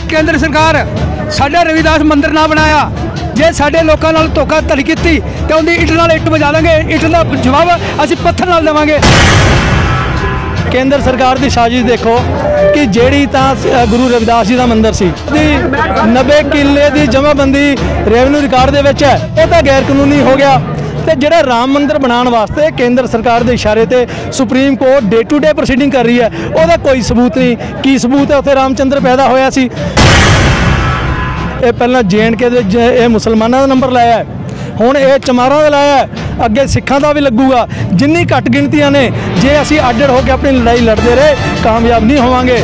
केंद्र सरकार साडा रविदास मंदिर ना बनाया, जे साडे लोकां नाल धोखाधड़ी कीती ते उहदी इट नाल इट बजा देंगे, इट दा जवाब असीं पत्थर नाल देवांगे। केंद्र सरकार की साजिश देखो कि जेड़ी तां गुरु रविदास जी का मंदिर सी 90 किले की जमाबंदी रेवन्यू रिकॉर्ड दे विच है, वो तो गैर कानूनी हो गया। तो जोड़ा राम मंदिर बनाने वास्ते केंद्र सरकार के इशारे ते supreme court day to day proceeding कर रही है, उसका कोई सबूत नहीं। की सबूत है? उत्थे रामचंद्र पैदा होया सी। ये पहला JNK मुसलमानों का नंबर लाया है, हुण ये चमारां का लाया है, अगे सिखां का भी लगूगा। जिन्नी घट गिनतियां ने, जे असीं अड्ड होकर अपनी लड़ाई लड़ते रहे कामयाब नहीं होवांगे।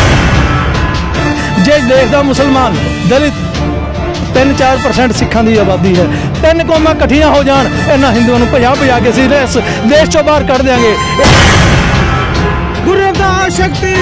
जे देश का मुसलमान दलित 3-4% सिखां की आबादी है, 3 कौमां इकट्ठियां हो जान, इन्हां हिंदुओं नूं भजा के असीं इस देश चों बाहर कढ़ देंगे। गुरु रविदास शक्ति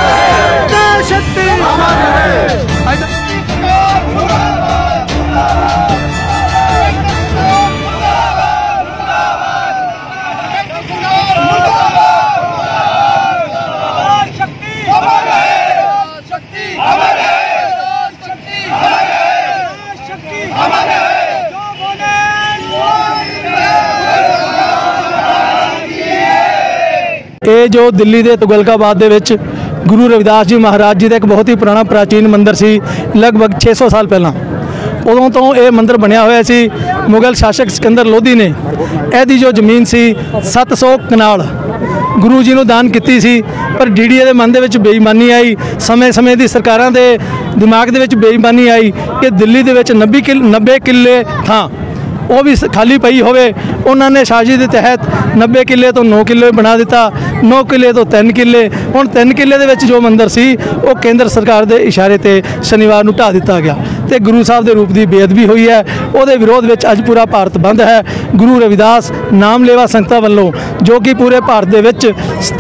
ये जो दिल्ली के तुगलकाबाद दे विच गुरु रविदास जी महाराज जी का एक बहुत ही पुराना प्राचीन मंदिर सी, लगभग 600 साल पहला उदों तो ये मंदिर बनया होया सी। मुगल शासक सिकंदर लोधी ने यदी जो जमीन सी 700 कनाल गुरु जी को दान की सी, पर DDA के मन के बेईमानी आई, समय समय की सरकारों के दिमाग के बेईमानी आई कि दिल्ली के 90 किले थां वो भी खाली पई होवे। उन्होंने साजिश के तहत 90 किले तो 9 किले बना दिता, 9 किले तो 3 किले। हुण 3 किले दे विच जो मंदिर सी वो केंद्र सरकार के इशारे ते शनिवार नूं ढा दिता गया ते गुरु साहब के रूप की बेअदबी हुई है। उहदे विरोध विच अज पूरा भारत बंद है। गुरु रविदास नाम लेवा संगतां वल्लों जो कि पूरे भारत दे विच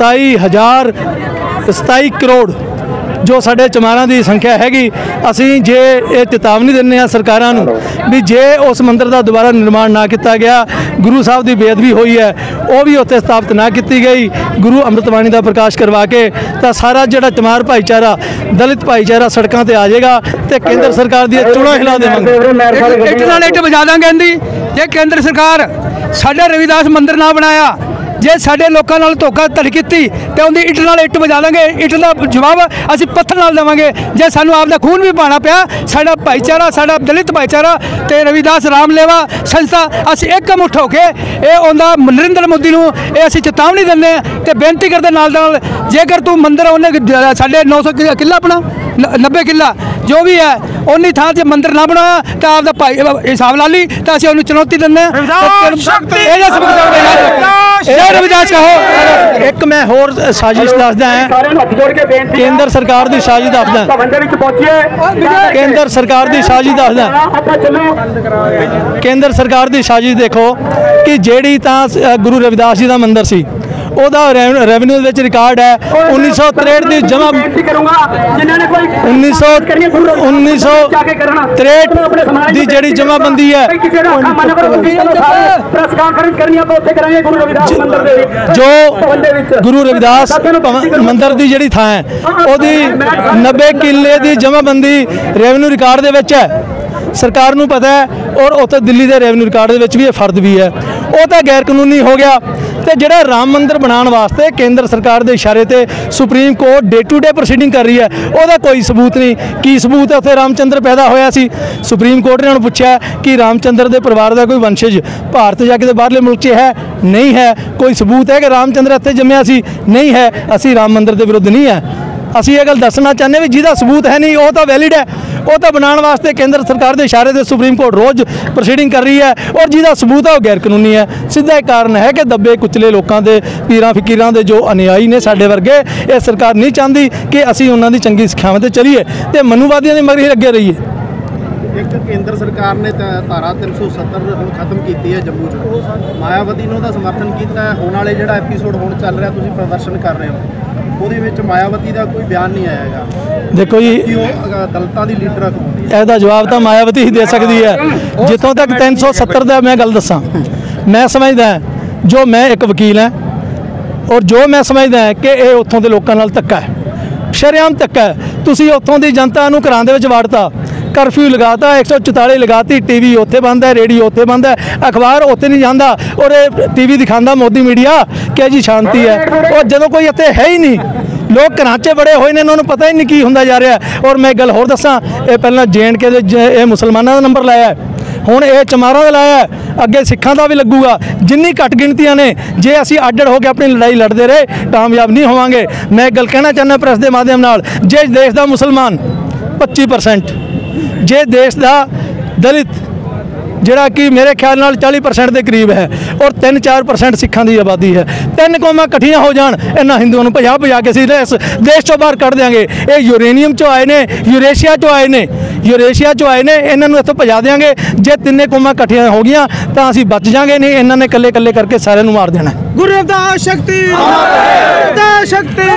27 करोड़ जो साढ़े चमारां की संख्या हैगी, असीं जे ये चेतावनी दिंदे हां सरकारां नूं भी जे उस मंदिर का दोबारा निर्माण ना किया गया, गुरु साहब की बेअदबी हुई है, वो भी उत्थे स्थापित ना की गई, गुरु अमृतबाणी का प्रकाश करवा के, तो सारा जिहड़ा चमार भाईचारा दलित भाईचारा सड़कों पर आ जाएगा तो केंद्र सरकार दी चूड़ा हिला देवांगे। इट नाल इट बजा देंगे। जे केंद्र सरकार साडा रविदास मंदिर ना बनाया, जे साडे लोकां नाल धोखाधड़ी कीती ते उहदी इट नाल इट बजा देंगे, इट दा जवाब असीं पत्थर नाल देवांगे। जे सानूं आपदा खून भी पाना पिया, साडा भाईचारा साडा दलित भाईचारा ते रविदास रामलेवा संस्था असीं एकमुठ होके ये आउंदा नरेंद्र मोदी नूं ये असीं चेतावनी दिंदे ते बेनती करदे नाल नाल जेकर तूं मंदिर उन्हें साडे 900 किला अपना 90 किला जो भी है उन्नी थां ते मंदिर ना बनाया तो आपदा भाई हिसाब ला ली तो असीं उन्हें चुनौती दिंदे। रविदास कहो। एक मैं होर साजिश दसदा है, केंद्र सरकार की साजिश दसदा, केंद्र सरकार की साजिश दसदा, केंद्र सरकार की साजिश देखो कि जेड़ी तां गुरु रविदास जी का मंदिर सी ਉਹਦਾ ਰੈਵਨਿਊ ਵਿੱਚ ਰਿਕਾर्ड है 1963 ਦੀ ਜਮਾ 1963 ਦੀ ਜਿਹੜੀ ਜਮਾਬੰਦੀ ਹੈ जो गुरु रविदास मंदिर की जिहड़ी थां है ਉਹਦੀ 90 किले की जमाबंदी रेवन्यू रिकार्ड दे विच है, सरकार नूं पता है, और उत्ते दिल्ली के रेवन्यू रिकार्ड दे विच भी फर्द भी है, वो तो गैर कानूनी हो गया। तो जोड़ा राम मंदिर बनाने वास्ते केंद्र सरकार के इशारे ते supreme court day to day proceeding कर रही है, उसका कोई सबूत नहीं। की सबूत है? उत्थे रामचंद्र पैदा होया सी, सुप्रीम कोर्ट ने उन्हें पूछा कि रामचंद्र के परिवार का कोई वंशज भारत जाके बाहरले मुल्क है नहीं है, कोई सबूत है कि रामचंद्र इत्थे जम्मिया सी नहीं है। असी राम मंदिर के विरुद्ध नहीं है, असी ये गल दसना चाहते भी जिहदा सबूत है नहीं वो तो वैलिड है, वो तो बनाने वास्ते केंद्र सरकार के इशारे से सुप्रीम कोर्ट रोज़ प्रोसीडिंग कर रही है, और जिहदा सबूत है वो गैर कानूनी है। सीधा एक कारण है कि दबे कुचले लोगों के पीरां फकीरां के जो अनुयायी ने साडे वर्गे, ये सरकार नहीं चाहती कि असी उन्हां दी चंगी सिखावां ते चलीए ते मनुवादियों के मगरी लगे रहीए। एक केंद्र सरकार ने धारा 370 खत्म की है जम्मू च, मायावती ने उसका समर्थन किया, होने वाले जो एपीसोड हुण चल रहा तुसीं प्रदर्शन कर रहे हो ਉਹਦੇ ਵਿੱਚ मायावती का कोई बयान नहीं आया है। देखो जी दलितां दी लीडर ਇਹਦਾ जवाब तो मायावती ही दे सकती है। जितों तक 370 का मैं गल दसा, मैं समझदा जो मैं एक वकील है और जो मैं समझदा कि ये उत्थों के लोगों नाल धक्का है, शरेआम धक्का है। ਤੁਸੀਂ ਉੱਥੋਂ ਦੀ ਜਨਤਾ ਨੂੰ ਘਰਾਂ ਦੇ ਵਿੱਚ ਵਾੜਤਾ, ਕਰਫਿਊ ਲਗਾਤਾ, 144 ਲਗਾਤੀ, ਟੀਵੀ ਉੱਥੇ ਬੰਦ ਹੈ, ਰੇਡੀਓ ਉੱਥੇ ਬੰਦ ਹੈ, ਅਖਬਾਰ ਉੱਥੇ ਨਹੀਂ ਜਾਂਦਾ, ਔਰ ਇਹ ਟੀਵੀ ਦਿਖਾਉਂਦਾ ਮੋਦੀ ਮੀਡੀਆ ਕਿ ਜੀ ਸ਼ਾਂਤੀ ਹੈ। ਔਰ ਜਦੋਂ ਕੋਈ ਇੱਥੇ ਹੈ ਹੀ ਨਹੀਂ, ਲੋਕ ਘਰਾਂ 'ਚ ਬੜੇ ਹੋਏ ਨੇ, ਉਹਨਾਂ ਨੂੰ ਪਤਾ ਹੀ ਨਹੀਂ ਕੀ ਹੁੰਦਾ ਜਾ ਰਿਹਾ। ਔਰ ਮੈਂ ਗੱਲ ਹੋਰ ਦੱਸਾਂ, ਇਹ ਪਹਿਲਾਂ JNK ਦੇ ਇਹ ਮੁਸਲਮਾਨਾਂ ਦਾ ਨੰਬਰ ਲਾਇਆ, ਹੁਣ ਇਹ ਚਮਾਰਾਂ ਦਾ ਲਾਇਆ, ਅੱਗੇ ਸਿੱਖਾਂ ਦਾ ਵੀ ਲੱਗੂਗਾ। ਜਿੰਨੀ ਘੱਟ ਗਿਣਤੀਆਂ ਨੇ, ਜੇ ਅਸੀਂ ਅੱਡ ਹੋ ਕੇ ਆਪਣੀ ਲੜਾਈ ਲੜਦੇ ਰਹੇ ਕਾਮਯਾਬ ਨਹੀਂ ਹੋਵਾਂਗੇ। ਮੈਂ ਇੱਕ ਗੱਲ ਕਹਿਣਾ ਚਾਹੁੰਦਾ ਪ੍ਰੈਸ ਦੇ ਮਾਧਿਅਮ ਨਾਲ, ਜੇ ਦੇਸ਼ ਦਾ ਮੁਸਲਮਾਨ 25%, ਜੇ ਦੇਸ਼ ਦਾ ਦਲਿਤ ਜਿਹੜਾ ਕਿ ਮੇਰੇ ਖਿਆਲ ਨਾਲ 40% ਦੇ ਕਰੀਬ ਹੈ, ਔਰ 3-4% ਸਿੱਖਾਂ ਦੀ ਆਬਾਦੀ ਹੈ, 3 ਕੌਮਾਂ ਇਕੱਠੀਆਂ ਹੋ ਜਾਣ, ਇਹਨਾਂ ਹਿੰਦੂਆਂ ਨੂੰ ਭਜਾ ਕੇ ਅਸੀਂ ਇਸ ਦੇਸ਼ ਚੋਂ ਬਾਹਰ ਕੱਢ ਦਿਆਂਗੇ। ਇਹ ਯੂਰੇਨੀਅਮ ਚੋਂ ਆਏ ਨੇ, ਯੂਰੇਸ਼ੀਆ ਚੋਂ ਆਏ ਨੇ, ਇਹਨਾਂ ਨੂੰ ਇੱਥੋਂ ਭਜਾ ਦਿਆਂਗੇ। ਜੇ 3 ਕੌਮਾਂ ਇਕੱਠੀਆਂ ਹੋ ਗਈਆਂ ਤਾਂ ਅਸੀਂ ਬਚ ਜਾਾਂਗੇ, ਨਹੀਂ ਇਹਨਾਂ ਨੇ ਇਕੱਲੇ ਕਰਕੇ ਸਾਰਿਆਂ ਨੂੰ ਮਾਰ ਦੇਣਾ। ਗੁਰੂ ਰਵਿਦਾਸ ਸ਼ਕਤੀ, ਰਵਿਦਾਸ ਸ਼ਕਤੀ।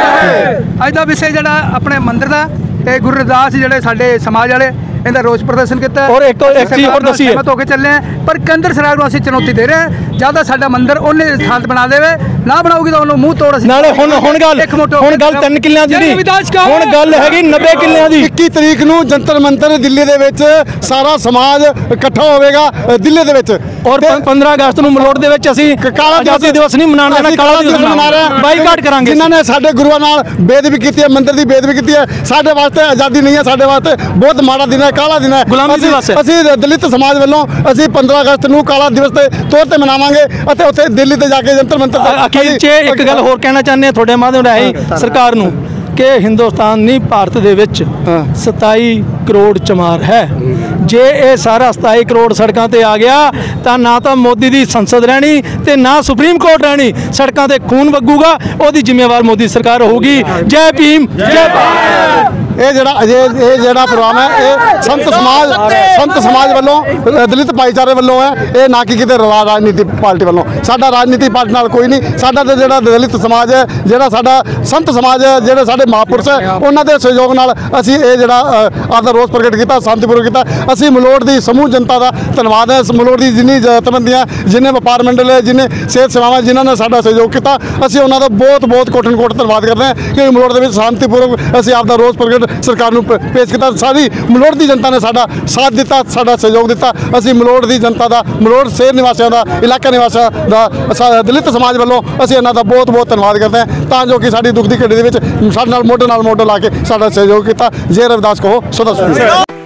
ਅੱਜ ਦਾ ਵਿਸ਼ੇ ਜਿਹੜਾ ਆਪਣੇ ਮੰਦਿਰ ਦਾ ਤੇ ਗੁਰੂ ਰਵਿਦਾਸ ਜਿਹੜੇ ਸਾਡੇ ਸਮਾਜ ਵਾਲੇ ਇਹਦਾ ਰੋਸ ਪ੍ਰਦਰਸ਼ਨ ਕੀਤਾ। ਔਰ ਇੱਕ ਚੀਜ਼ ਹੋਰ ਦੱਸੀਏ, ਸਹਿਮਤ ਹੋ ਕੇ ਚੱਲੇ ਆ, ਪਰ ਕੇਂਦਰ ਸਰਕਾਰ ਨੂੰ ਅਸੀਂ ਚੁਣੌਤੀ ਦੇ ਰਹੇ ਹਾਂ, ਜਿਆਦਾ ਸਾਡਾ ਮੰਦਿਰ ਉਹਨੇ ਸ਼ਾਂਤ ਬਣਾ ਦੇਵੇ, ਨਾ ਬਣਾਉਗੀ ਤਾਂ ਉਹਨੂੰ ਮੂੰਹ ਤੋੜ। ਨਾਲੇ ਹੁਣ ਗੱਲ 3 ਕਿੱਲਿਆਂ ਦੀ ਨਹੀਂ, ਹੁਣ ਗੱਲ ਹੈਗੀ 90 ਕਿੱਲਿਆਂ ਦੀ। 21 ਤਰੀਕ ਨੂੰ ਜੰਤਰ ਮੰਤਰ ਦਿੱਲੀ ਦੇ ਵਿੱਚ ਸਾਰਾ ਸਮਾਜ ਇਕੱਠਾ ਹੋਵੇਗਾ ਦਿੱਲੀ ਦੇ ਵਿੱਚ। ਔਰ 15 ਅਗਸਤ ਨੂੰ ਮਲੋਟ ਦੇ ਵਿੱਚ ਅਸੀਂ ਆਜ਼ਾਦੀ ਦਿਵਸ ਨਹੀਂ ਮਨਾਉਣ ਦੇਣਾ, ਕਾਲਾ ਦਿਵਸ ਮਨਾ ਰਹੇ ਹਾਂ, ਬਾਈਕਾਟ ਕਰਾਂਗੇ। ਜਿਨ੍ਹਾਂ ਨੇ ਸਾਡੇ ਗੁਰੂਆਂ ਨਾਲ ਬੇਅਦਬੀ ਕੀਤੀ ਹੈ, ਮੰਦਿਰ ਦੀ ਬੇਅਦਬੀ ਕੀਤੀ ਹੈ, ਸਾਡੇ ਵਾਸਤੇ ਆਜ਼ਾਦੀ ਨਹੀਂ ਹੈ, ਸਾਡੇ ਵਾਸਤੇ ਬਹੁਤ ਮਾੜਾ ਦਿਨ ਹੈ, ਕਾਲਾ ਦਿਨ ਹੈ। ਅਸੀਂ ਦਲਿਤ ਸਮਾਜ ਵੱਲੋਂ ਅਸੀਂ 15 ਅਗਸਤ ਨੂੰ ਕਾਲਾ ਦਿਵਸ ਦੇ ਤੌਰ ਤੇ ਮਨਾਵਾਂਗੇ ਅਤੇ ਉੱਥੇ ਦਿੱਲੀ ਤੇ ਜਾ ਕੇ ਜੰਤਰ ਮੰਤਰ। ਅਖੀਰ 'ਚ ਇੱਕ ਗੱਲ ਹੋਰ ਕਹਿਣਾ ਚਾਹੁੰਦੇ ਹਾਂ ਤੁਹਾਡੇ ਮਾਧਿਅਮ ਰਾਹੀਂ ਸਰਕਾਰ ਨੂੰ, ਕਿ ਹਿੰਦੁਸਤਾਨ ਨਹੀਂ ਭਾਰਤ ਦੇ ਵਿੱਚ 27 ਕਰੋੜ ਚਮਾਰ ਹੈ। ਜੇ ਇਹ ਸਾਰਾ 27 ਕਰੋੜ ਸੜਕਾਂ ਤੇ ਆ ਗਿਆ ਤਾਂ ਨਾ ਤਾਂ ਮੋਦੀ ਦੀ ਸੰਸਦ ਰਹਿਣੀ ਤੇ ਨਾ ਸੁਪਰੀਮ ਕੋਰਟ ਰਹਿਣੀ, ਸੜਕਾਂ ਤੇ ਖੂਨ ਵਗੂਗਾ, ਉਹਦੀ ਜ਼ਿੰਮੇਵਾਰ ਮੋਦੀ ਸਰਕਾਰ ਹੋਊਗੀ। ਜੈ ਭੀਮ, ਜੈ ਭਾਰਤ। ਇਹ ਜਿਹੜਾ ਪ੍ਰੋਗਰਾਮ ਹੈ ਇਹ ਸੰਤ ਸਮਾਜ ਵੱਲੋਂ, ਦਲਿਤ ਭਾਈਚਾਰੇ ਵੱਲੋਂ ਹੈ, ਇਹ ਨਾ ਕਿ ਕਿਤੇ ਰਾਜਨੀਤਿਕ ਪਾਰਟੀ ਵੱਲੋਂ। ਸਾਡਾ ਰਾਜਨੀਤਿਕ ਪਾਰਟੀ ਨਾਲ ਕੋਈ ਨਹੀਂ, ਸਾਡਾ ਤਾਂ ਜਿਹੜਾ ਦਲਿਤ ਸਮਾਜ ਹੈ, ਜਿਹੜਾ ਸਾਡਾ ਸੰਤ ਸਮਾਜ ਹੈ, ਜਿਹੜੇ ਸਾਡੇ ਮਹਾਂਪੁਰਸ਼ ਹੈ, ਉਹਨਾਂ ਦੇ ਸਹਿਯੋਗ ਨਾਲ ਅਸੀਂ ਇਹ ਜਿਹੜਾ ਆਪਦਾ ਰੋਸ ਪ੍ਰਗਟ ਕੀਤਾ, ਸ਼ਾਂਤੀਪੂਰਵਕ ਕੀਤਾ। ਅਸੀਂ ਮਲੋਟ ਦੀ ਸਮੂਹ ਜਨਤਾ ਦਾ ਧੰਨਵਾਦ ਹੈ, ਮਲੋਟ ਦੀ ਜਿੰਨੀ ਜਥੇਬੰਦੀਆਂ, ਜਿੰਨੇ ਵਪਾਰ ਮੰਡਲ, ਜਿੰਨੇ ਸਿਹਤ ਸੇਵਾਵਾਂ, ਜਿਨ੍ਹਾਂ ਨੇ ਸਾਡਾ ਸਹਿਯੋਗ ਕੀਤਾ, ਅਸੀਂ ਉਹਨਾਂ ਦਾ ਬਹੁਤ ਕੋਟਨ ਧੰਨਵਾਦ ਕਰਦੇ ਹਾਂ ਕਿ ਮਲੋਟ ਦੇ ਵਿੱਚ ਸ਼ਾਂਤੀਪੂਰਵਕ ਅਸੀਂ ਆਪਦਾ ਰੋਸ ਪ੍ਰਗਟ ਸਰਕਾਰ ਨੂੰ ਪੇਸ਼ ਕੀਤਾ। ਸਾਰੀ ਮਲੋਟ ਦੀ ਜਨਤਾ ਨੇ ਸਾਡਾ ਸਾਥ ਦਿੱਤਾ, ਸਾਡਾ ਸਹਿਯੋਗ ਦਿੱਤਾ। ਅਸੀਂ ਮਲੋਟ ਦੀ ਜਨਤਾ ਦਾ, ਮਲੋਟ ਸ਼ਹਿਰ ਨਿਵਾਸੀਆਂ ਦਾ, ਇਲਾਕਾ ਨਿਵਾਸੀਆਂ ਦਾ, ਦਲਿਤ ਸਮਾਜ ਵੱਲੋਂ ਅਸੀਂ ਇਹਨਾਂ ਦਾ ਬਹੁਤ ਧੰਨਵਾਦ ਕਰਦੇ ਹਾਂ, ਤਾਂ ਜੋ ਕਿ ਸਾਡੀ ਦੁੱਖ ਦੀ ਘੜੀ ਦੇ ਵਿੱਚ ਸਾਡੇ ਨਾਲ ਮੋਢੇ ਨਾਲ ਮੋਢਾ ਲਾ ਕੇ ਸਾਡਾ ਸਹਿਯੋਗ ਕੀਤਾ। ਜੈ ਰਵਿਦਾਸ ਕਹੋ, ਸਦਾ ਸੁਖੀ।